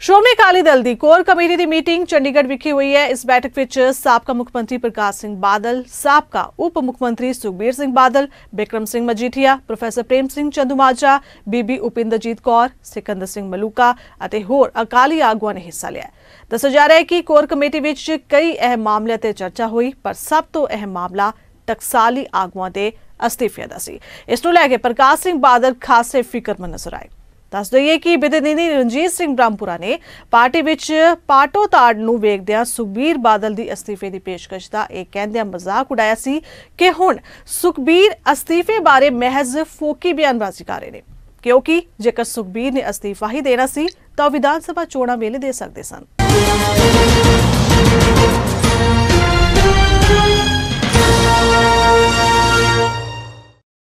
ਸ਼੍ਰੋਮਣੀ ਅਕਾਲੀ ਦਲ ਦੀ core committee ਦੀ meeting Chandigarh ਵਿਖੇ ਹੋਈ ਹੈ। ਇਸ ਬੈਠਕ ਵਿੱਚ ਸਾਬਕਾ ਮੁੱਖ ਮੰਤਰੀ ਪ੍ਰਕਾਸ਼ ਸਿੰਘ ਬਾਦਲ, ਸਾਬਕਾ ਉਪ ਮੁੱਖ ਮੰਤਰੀ ਸੁਖਬੀਰ ਸਿੰਘ ਬਾਦਲ, ਬਿਕਰਮ ਸਿੰਘ ਮਜੀਠੀਆ, ਪ੍ਰੋਫੈਸਰ ਪ੍ਰੇਮ ਸਿੰਘ ਚੰਦੂਮਾਜਰਾ, ਬੀਬੀ ਉਪਿੰਦਰਜੀਤ ਕੌਰ, ਸਿਕੰਦਰ ਸਿੰਘ ਮਲੂਕਾ ਅਤੇ ਹੋਰ ਅਕਾਲੀ ਆਗੂਆਂ ਨੇ ਹਿੱਸਾ ਲਿਆ। ਦੱਸਿਆ ਜਾ ਰਿਹਾ ਹੈ ਕਿ ਕੋਰ ਕਮੇਟੀ ਵਿੱਚ ਕਈ ਅਹਿਮ ਮਾਮਲਿਆਂ ਤੇ ਚਰਚਾ ਹੋਈ, ਪਰ ਸਭ ਤੋਂ ਅਹਿਮ ਮਾਮਲਾ ਟਕਸਾਲੀ ਆਗੂਆਂ ਦੇ ਅਸਤੀਫਿਆਂ ਦਾ ਸੀ। ਇਸ ਨੂੰ ਲੈ ਕੇ ਪ੍ਰਕਾਸ਼ ਸਿੰਘ ਬਾਦਲ ਖਾਸੇ ਫਿਕਰਮੰਦ ਨਜ਼ਰ ਆਏ। दस दईए कि बिदनीनी रणजीत सिंह ब्रह्मपुरा ने पार्टी विच पाटो ताड़ नूं वेखदिआं सुखबीर बादल दी अस्तीफे दी पेशकश दा इह कहंदिआं मजाक उड़ाया सी कि हुण सुखबीर अस्तीफे बारे महज फोकी बयानबाजी कर रहे ने, क्योंकि जेकर सुखबीर ने अस्तीफा ही देना सी तां विधान सभा चोणां वेले दे सकदे सन।